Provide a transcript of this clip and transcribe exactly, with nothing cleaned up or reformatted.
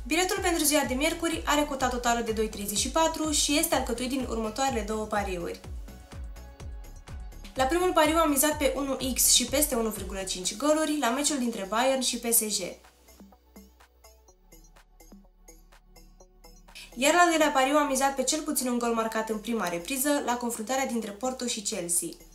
Biletul pentru ziua de miercuri are cota totală de doi virgulă treizeci și patru și este alcătuit din următoarele două pariuri. La primul pariu am mizat pe unu x și peste unu virgulă cinci goluri la meciul dintre Bayern și P S G. Iar la al doilea pariu am mizat pe cel puțin un gol marcat în prima repriză la confruntarea dintre Porto și Chelsea.